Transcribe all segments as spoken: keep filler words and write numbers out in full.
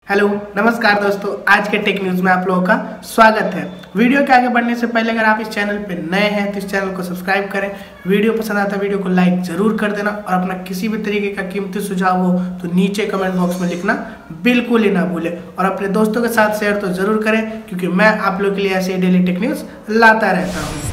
Hello नमस्कार दोस्तों, आज के टेक न्यूज़ में आप लोगों का स्वागत है। वीडियो के आगे बढ़ने से पहले अगर आप इस चैनल पे नए हैं तो इस चैनल को सब्सक्राइब करें। वीडियो पसंद आता है वीडियो को लाइक जरूर कर देना और अपना किसी भी तरीके का कीमती सुझाव हो तो नीचे कमेंट बॉक्स में लिखना बिल्कुल ही ना भूलें और अपने दोस्तों के साथ शेयर तो जरूर करें, क्योंकि मैं आप लोगों के लिए ऐसे डेली टेक न्यूज़ लाता रहता हूँ।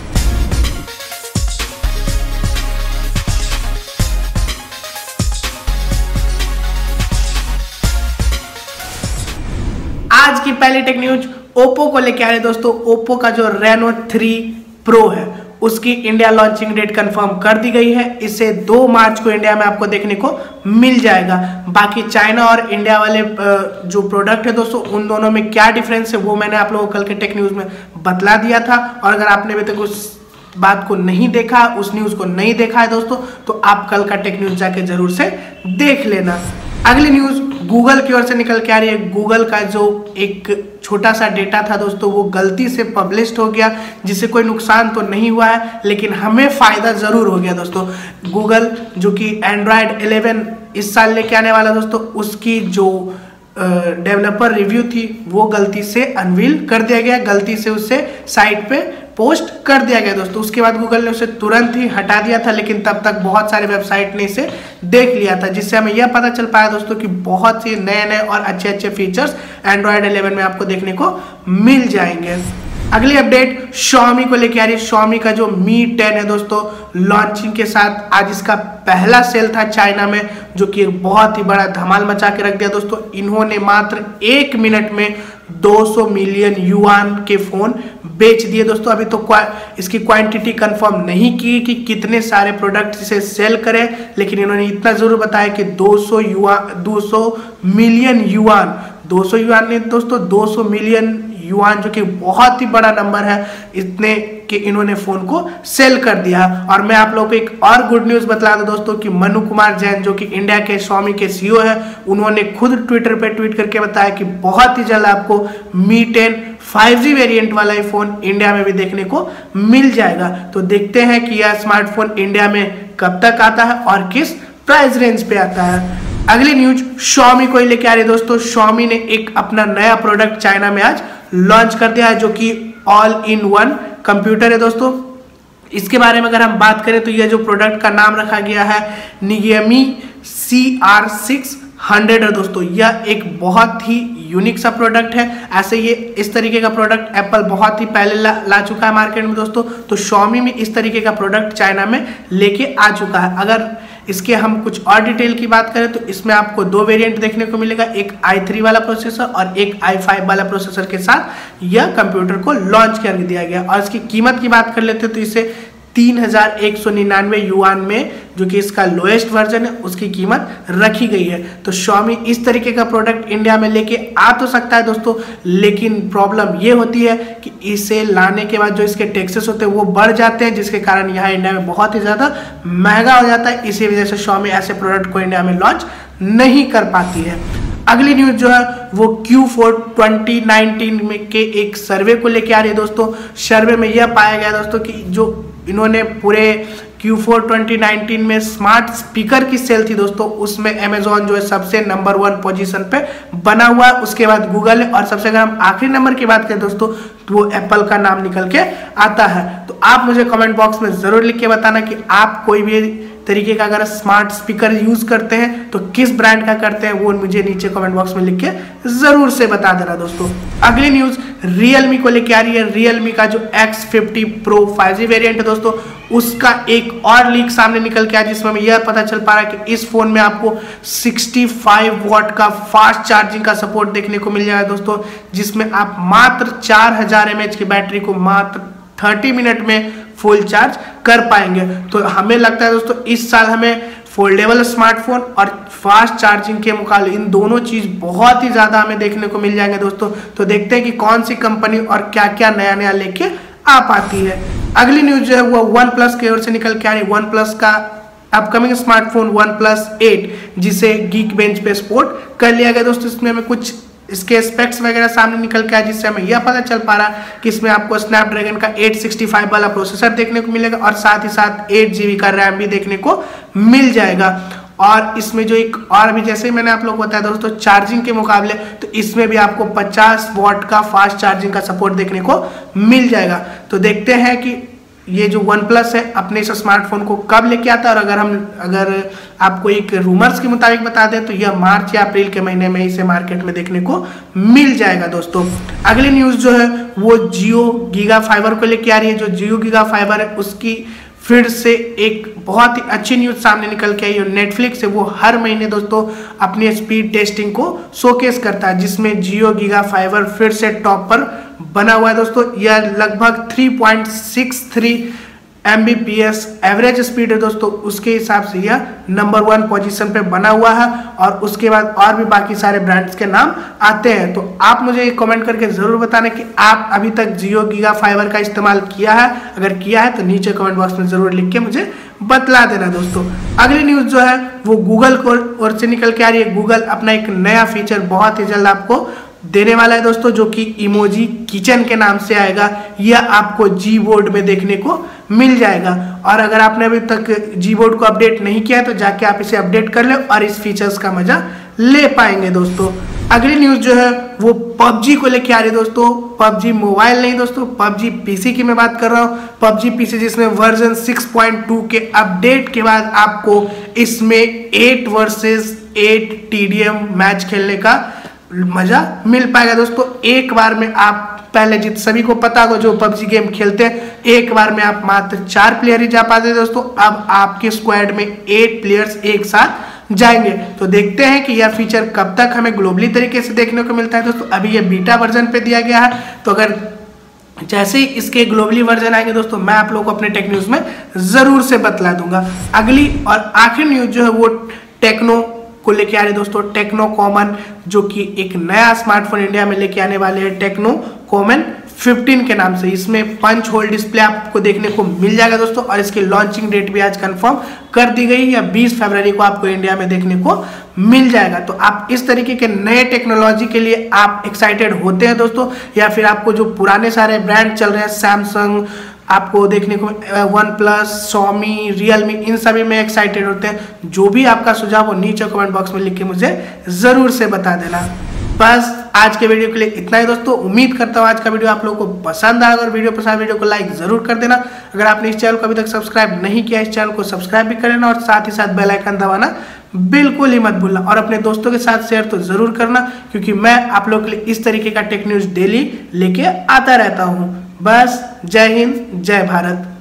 आज की पहली टेक न्यूज ओप्पो को लेके आ रहे दोस्तों। ओप्पो का जो रेनो थ्री प्रो है उसकी इंडिया लॉन्चिंग डेट कंफर्म कर दी गई है। इसे दो मार्च को इंडिया में आपको देखने को मिल जाएगा। बाकी चाइना और इंडिया वाले जो प्रोडक्ट है दोस्तों, उन दोनों में क्या डिफरेंस है वो मैंने आप लोगों को कल के टेक न्यूज में बतला दिया था। और अगर आपने अभी तक उस बात को नहीं देखा, उस न्यूज को नहीं देखा है दोस्तों, तो आप कल का टेक न्यूज जाके जरूर से देख लेना। अगली न्यूज गूगल की ओर से निकल के आ रही है। गूगल का जो एक छोटा सा डेटा था दोस्तों, वो गलती से पब्लिश हो गया, जिससे कोई नुकसान तो नहीं हुआ है लेकिन हमें फायदा जरूर हो गया दोस्तों। गूगल जो कि एंड्रॉयड इलेवन इस साल लेके आने वाला दोस्तों, उसकी जो डेवलपर रिव्यू थी वो गलती से अनवील कर दिया गया, गलती से उससे साइट पे पोस्ट कर दिया गया दोस्तों। उसके बाद गूगल ने उसे तुरंत ही हटा दिया था, लेकिन तब तक बहुत सारे वेबसाइट ने इसे देख लिया था, जिससे हमें यह पता चल पाया दोस्तों कि बहुत से नए नए और अच्छे अच्छे फीचर्स एंड्रॉयड इलेवन में आपको देखने को मिल जाएंगे। अगली अपडेट Xiaomi को लेके आ रही है। Xiaomi का जो Mi टेन है दोस्तों, लॉन्चिंग के साथ आज इसका पहला सेल था चाइना में, जो कि एक बहुत ही बड़ा धमाल मचा के रख दिया दोस्तों। इन्होंने मात्र एक मिनट में दो सौ मिलियन युआन के फोन बेच दिए दोस्तों। अभी तो इसकी क्वांटिटी कंफर्म नहीं की कि कितने सारे प्रोडक्ट इसे सेल करें, लेकिन इन्होंने इतना जरूर बताया कि दो सौ युआन दो सौ मिलियन युआन दो सौ युआन नहीं दोस्तों, दो सौ मिलियन युआन, जो कि बहुत ही बड़ा नंबर है, इतने कि इन्होंने फोन को सेल कर दिया। और मैं आप लोगों को एक और गुड न्यूज बता दूं दोस्तों कि मनु कुमार जैन जो कि इंडिया के Xiaomi के सीईओ है, उन्होंने खुद ट्विटर पे ट्वीट करके बताया कि बहुत ही जल्द आपको Mi ten five G variant वाला फोन इंडिया में भी देखने को मिल जाएगा। तो देखते हैं कि यह स्मार्टफोन इंडिया में कब तक आता है और किस प्राइस रेंज पे आता है। अगली न्यूज Xiaomi को ही लेके आ रही है दोस्तों। Xiaomi ने एक अपना नया प्रोडक्ट चाइना में आज लॉन्च कर दिया है, जो कि ऑल इन वन कंप्यूटर है दोस्तों। इसके बारे में अगर हम बात करें तो यह जो प्रोडक्ट का नाम रखा गया है Nigemi C R six hundred है दोस्तों। यह एक बहुत ही यूनिक सा प्रोडक्ट है। ऐसे ये इस तरीके का प्रोडक्ट एप्पल बहुत ही पहले ला, ला चुका है मार्केट में दोस्तों। तो Xiaomi में इस तरीके का प्रोडक्ट चाइना में लेके आ चुका है। अगर इसके हम कुछ और डिटेल की बात करें तो इसमें आपको दो वेरिएंट देखने को मिलेगा, एक आई थ्री वाला प्रोसेसर और एक आई फाइव वाला प्रोसेसर के साथ यह कंप्यूटर को लॉन्च कर दिया गया। और इसकी कीमत की बात कर लेते हैं तो इसे तीन हजार एक सौ निन्यानवे युआन में, जो कि इसका लोएस्ट वर्जन है, उसकी कीमत रखी गई है। तो Xiaomi इस तरीके का प्रोडक्ट इंडिया में लेके आ तो सकता है दोस्तों, लेकिन प्रॉब्लम ये होती है कि इसे लाने के बाद जो इसके टैक्सेस होते हैं वो बढ़ जाते हैं, जिसके कारण यहाँ इंडिया में बहुत ही ज़्यादा महंगा हो जाता है। इसी वजह से Xiaomi ऐसे प्रोडक्ट को इंडिया में लॉन्च नहीं कर पाती है। अगली न्यूज जो है वो क्यू फोर ट्वेंटी नाइनटीन में के एक सर्वे को लेके आ रही है दोस्तों। सर्वे में यह पाया गया दोस्तों कि जो इन्होंने पूरे क्यू फोर ट्वेंटी नाइनटीन में स्मार्ट स्पीकर की सेल थी दोस्तों, उसमें Amazon जो है सबसे नंबर वन पोजीशन पे बना हुआ है। उसके बाद गूगल है और सबसे अगर हम आखिरी नंबर की बात करें दोस्तों तो वो एप्पल का नाम निकल के आता है। तो आप मुझे कमेंट बॉक्स में जरूर लिख के बताना कि आप कोई भी तरीके का अगर स्मार्ट स्पीकर यूज करते हैं तो किस ब्रांड का करते हैं, वो मुझे नीचे कमेंट बॉक्स में लिख के जरूर से बता देना दोस्तों। अगली न्यूज Realme को लेके आ रही है। Realme का जो X fifty Pro five G variant है दोस्तों, उसका एक और लीक सामने निकल के आया, जिसमें हमें यह पता चल पा रहा है कि इस फोन में आपको पैंसठ वॉट का फास्ट चार्जिंग का सपोर्ट देखने को मिल जाएगा दोस्तों, जिसमें आप मात्र चार हजार एम एच की बैटरी को मात्र तीस मिनट में फुल चार्ज कर पाएंगे। तो हमें लगता है दोस्तों इस साल हमें फोल्डेबल स्मार्टफोन और फास्ट चार्जिंग के मुकाबले इन दोनों चीज बहुत ही ज्यादा हमें देखने को मिल जाएंगे दोस्तों। तो देखते हैं कि कौन सी कंपनी और क्या क्या नया नया लेके आ पाती है। अगली न्यूज जो है वो वन प्लस की ओर से निकल के आ रही है। वन प्लस का upcoming smartphone one plus eight, जिसे गीक बेंच पे सपोर्ट कर लिया गया दोस्तों। इसमें हमें कुछ इसके स्पेक्स वगैरह सामने निकल के आया, जिससे हमें यह पता चल पा रहा है कि इसमें आपको स्नैपड्रैगन का एट सिक्सटी फाइव वाला प्रोसेसर देखने को मिलेगा और साथ ही साथ एट जीबी का रैम भी देखने को मिल जाएगा। और इसमें जो एक और भी जैसे मैंने आप लोगों को बताया दोस्तों चार्जिंग के मुकाबले, तो इसमें भी आपको पचास वॉट का फास्ट चार्जिंग का सपोर्ट देखने को मिल जाएगा। तो देखते हैं कि ये जो वन प्लस है अपने इस स्मार्टफोन को कब लेके आता है। और अगर हम अगर आपको एक रूमर्स के मुताबिक बता दें तो यह मार्च या अप्रैल के महीने में इसे मार्केट में देखने को मिल जाएगा दोस्तों। अगली न्यूज़ जो है वो जियो गीगा फाइबर को लेके आ रही है। जो जियो गीगा फाइबर है उसकी फिर से एक बहुत ही अच्छी न्यूज़ सामने निकल के आई है। नेटफ्लिक्स है वो हर महीने दोस्तों अपनी स्पीड टेस्टिंग को शोकेस करता है, जिसमें जियो गीगा फाइबर फिर से टॉप पर बना हुआ है दोस्तों। यह लगभग three point six three M B P S average speed है दोस्तों, उसके हिसाब से यह नंबर वन पोजीशन पे बना हुआ है। और उसके बाद और भी बाकी सारे ब्रांड्स के नाम आते हैं। तो आप मुझे कमेंट करके ज़रूर बताना कि आप अभी तक जियो गीगा फाइबर का इस्तेमाल किया है, अगर किया है तो नीचे कमेंट बॉक्स में ज़रूर लिख के मुझे बतला देना दोस्तों। अगली न्यूज़ जो है वो गूगल को ओर से निकल के आ रही है। गूगल अपना एक नया फीचर बहुत ही जल्द आपको देने वाला है दोस्तों, जो कि इमोजी किचन के नाम से आएगा। यह आपको जी बोर्ड में देखने को मिल जाएगा। और अगर आपने अभी तक जी बोर्ड को अपडेट नहीं किया है तो जाके आप इसे अपडेट कर ले और इस फीचर्स का मजा ले पाएंगे दोस्तों। अगली न्यूज़ जो है वो पबजी को लेके आ रही है दोस्तों। पबजी मोबाइल नहीं दोस्तों, पबजी पीसी की मैं बात कर रहा हूँ। पबजी पीसी जिसमें वर्जन सिक्स पॉइंट टू के अपडेट के बाद आपको इसमें eight versus eight T D M match खेलने का मजा मिल पाएगा दोस्तों। एक बार में आप पहले जित सभी को पता होगा जो पबजी गेम खेलते हैं, एक बार में आप मात्र चार प्लेयर ही जा पाते हैं दोस्तों। अब आपके स्क्वाड में एट प्लेयर्स एक साथ जाएंगे। तो देखते हैं कि यह फीचर कब तक हमें ग्लोबली तरीके से देखने को मिलता है दोस्तों। अभी यह बीटा वर्जन पे दिया गया है, तो अगर जैसे ही इसके ग्लोबली वर्जन आएंगे दोस्तों मैं आप लोगों को अपने टेक न्यूज़ में जरूर से बतला दूंगा। अगली और आखिरी न्यूज़ जो है वो टेक्नो को लेके आ रहे दोस्तों। टेक्नो कॉमन जो कि एक नया स्मार्टफोन इंडिया में लेके आने वाले हैं, टेक्नो कॉमन फिफ्टीन के नाम से। इसमें पंच होल डिस्प्ले आपको देखने को मिल जाएगा दोस्तों। और इसकी लॉन्चिंग डेट भी आज कंफर्म कर दी गई है, बीस फरवरी को आपको इंडिया में देखने को मिल जाएगा। तो आप इस तरीके के नए टेक्नोलॉजी के लिए आप एक्साइटेड होते हैं दोस्तों, या फिर आपको जो पुराने सारे ब्रांड चल रहे हैं सैमसंग आपको देखने को वन प्लस, सोमी, रियलमी, इन सभी में एक्साइटेड होते हैं। जो भी आपका सुझाव हो नीचे कमेंट बॉक्स में लिख के मुझे जरूर से बता देना। बस आज के वीडियो के लिए इतना ही दोस्तों। उम्मीद करता हूँ आज का वीडियो आप लोगों को पसंद आएगा। और वीडियो पसंद वीडियो को लाइक जरूर कर देना। अगर आपने इस चैनल को अभी तक सब्सक्राइब नहीं किया, इस चैनल को सब्सक्राइब भी कर लेना और साथ ही साथ बेल आइकन दबाना बिल्कुल ही मत भूलना। और अपने दोस्तों के साथ शेयर तो जरूर करना, क्योंकि मैं आप लोगों के लिए इस तरीके का टेक न्यूज़ डेली लेके आता रहता हूँ। बस जय हिंद, जय भारत।